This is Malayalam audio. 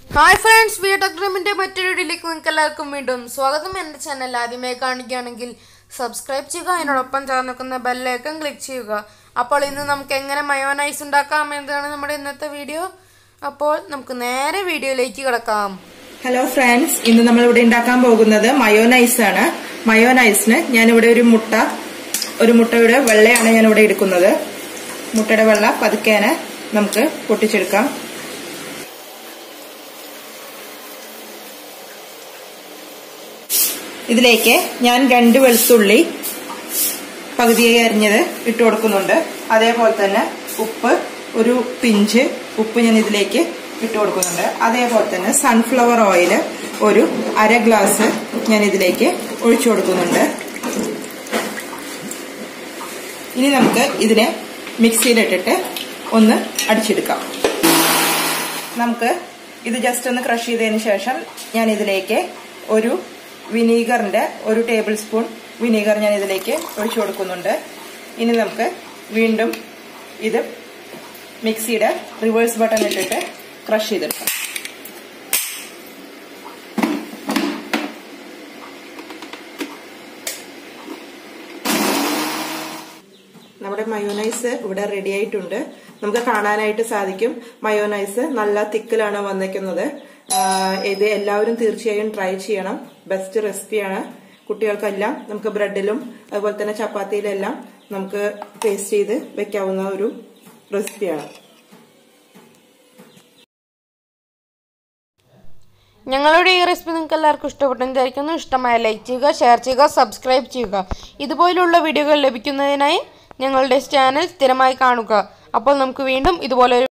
Hi friends, Vrtechdream മറ്റൊരു വീഡിയോയിലേക്ക് നിങ്ങൾക്ക് എല്ലാവർക്കും വീണ്ടും സ്വാഗതം. എൻ്റെ ചാനൽ ആദ്യമായി കാണുകയാണെങ്കിൽ സബ്സ്ക്രൈബ് ചെയ്യുക, അതിനോടൊപ്പം ചേർന്ന് ബെൽ ഐക്കൺ ക്ലിക്ക് ചെയ്യുക. അപ്പോൾ ഇന്ന് നമുക്ക് എങ്ങനെ മയോനൈസ് ഉണ്ടാക്കാം എന്നതാണ് നമ്മുടെ ഇന്നത്തെ വീഡിയോ. അപ്പോൾ നമുക്ക് നേരെ വീഡിയോയിലേക്ക് കിടക്കാം. ഹലോ ഫ്രണ്ട്സ്, ഇന്ന് നമ്മൾ ഇവിടെ ഉണ്ടാക്കാൻ പോകുന്നത് മയോനൈസ് ആണ്. മയോനൈസിന് ഞാനിവിടെ ഒരു മുട്ടയുടെ വെള്ളയാണ് ഞാനിവിടെ എടുക്കുന്നത്. മുട്ടയുടെ വെള്ള പതുക്കേനെ നമുക്ക് പൊട്ടിച്ചെടുക്കാം. ഇതിലേക്ക് ഞാൻ 2 വെളുത്തുള്ളി പകുതിയായി അരിഞ്ഞത് ഇട്ട് കൊടുക്കുന്നുണ്ട്. അതേപോലെ തന്നെ ഉപ്പ്, ഒരു പിഞ്ച് ഉപ്പ് ഞാൻ ഇതിലേക്ക് ഇട്ട് കൊടുക്കുന്നുണ്ട്. അതേപോലെ തന്നെ സൺഫ്ലവർ ഓയിൽ ഒരു 1/2 ഗ്ലാസ് ഞാൻ ഇതിലേക്ക് ഒഴിച്ചു കൊടുക്കുന്നുണ്ട്. ഇനി നമുക്ക് ഇതിനെ മിക്സിയിലിട്ടിട്ട് ഒന്ന് അടിച്ചെടുക്കാം. നമുക്ക് ഇത് ജസ്റ്റ് ഒന്ന് ക്രഷ് ചെയ്തതിന് ശേഷം ഞാൻ ഇതിലേക്ക് ഒരു വിനീഗറിന്റെ 1 ടേബിൾ സ്പൂൺ വിനീഗർ ഞാൻ ഇതിലേക്ക് ഒഴിച്ചു കൊടുക്കുന്നുണ്ട്. ഇനി നമുക്ക് വീണ്ടും ഇത് മിക്സിയുടെ റിവേഴ്സ് ബട്ടൺ ഇട്ടിട്ട് ക്രഷ് ചെയ്തെടുക്കാം. നമ്മുടെ മയോനൈസ് ഇവിടെ റെഡി ആയിട്ടുണ്ട്. നമുക്ക് കാണാനായിട്ട് സാധിക്കും മയോനൈസ് നല്ല തിക്കിലാണ് വന്നിരിക്കുന്നത്. ഇത് എല്ലാവരും തീർച്ചയായും ട്രൈ ചെയ്യണം. ബെസ്റ്റ് റെസിപ്പിയാണ്. കുട്ടികൾക്കെല്ലാം നമുക്ക് ബ്രെഡിലും അതുപോലെ തന്നെ ചപ്പാത്തിയിലെല്ലാം നമുക്ക് ടേസ്റ്റ് ചെയ്ത് വെക്കാവുന്ന ഒരു റെസിപ്പിയാണ്. ഞങ്ങളുടെ ഈ റെസിപ്പി നിങ്ങൾക്ക് എല്ലാവർക്കും ഇഷ്ടപ്പെട്ടെന്ന് വിചാരിക്കുന്നു. ഇഷ്ടമായ ലൈക്ക് ചെയ്യുക, ഷെയർ ചെയ്യുക, സബ്സ്ക്രൈബ് ചെയ്യുക. ഇതുപോലുള്ള വീഡിയോകൾ ലഭിക്കുന്നതിനായി ഞങ്ങളുടെ ചാനൽ സ്ഥിരമായി കാണുക. അപ്പോൾ നമുക്ക് വീണ്ടും ഇതുപോലെ